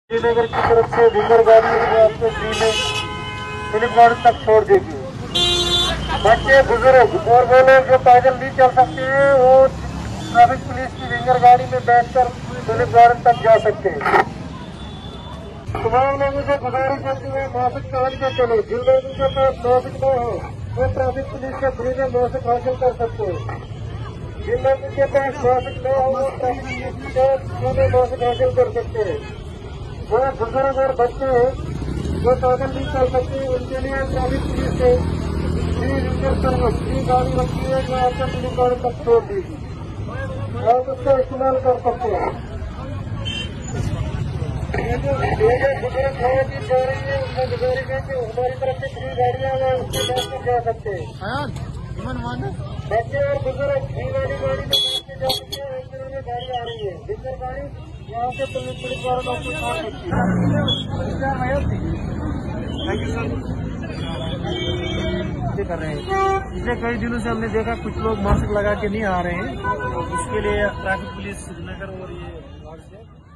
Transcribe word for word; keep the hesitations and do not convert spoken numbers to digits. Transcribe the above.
श्रीनगर की तरफ से विंगर गाड़ी आपको फ्री में तुलिप गार्डन तक छोड़ देगी। बच्चे, बुजुर्ग और वो लोग जो पैदल नहीं चल सकते हैं वो ट्रैफिक पुलिस की विंगर गाड़ी में बैठकर तुलिप गार्डन तक जा सकते हैं। तमाम लोगों से गुजारिश करती है मासिक पहन के चलो। जिन लोगों के पास मासिक न हो वो ट्रैफिक पुलिस से फ्री में मासिक हासिल कर सकते हैं। जिन लोगों के पास मासिक न हो वो ट्रैफिक पुलिस से फ्री में मासिक हासिल कर सकते हैं। वो बुजुर्ग और बच्चे जो पैदल नहीं चल सकते उनके लिए ट्रैफिक पुलिस से फ्री विंगर सर्विस फ्री गाड़ी रखी है जो आपको तुलिप गार्डन तक छोड़ देगी। आप उसका इस्तेमाल कर सकते हैं। ये जो बुजुर्ग खाने की जा रही है उसमें गुजारिश है कि हमारी तरफ से फ्री गाड़ियां हैं उसके बैठ कर जा सकते हैं। बच्चे और बुजुर्ग फ्री वाली गाड़ी में बैठ के जा सकते हैं। इस तरह में गाड़ी आ रही है विंगर गाड़ी यहाँ से तुलिप गार्डन आपको छोड़ सकती है। कर रहे हैं पिछले कई दिनों से हमने देखा कुछ लोग मास्क लगा के नहीं आ रहे हैं, इसके लिए ट्रैफिक पुलिस श्रीनगर और ये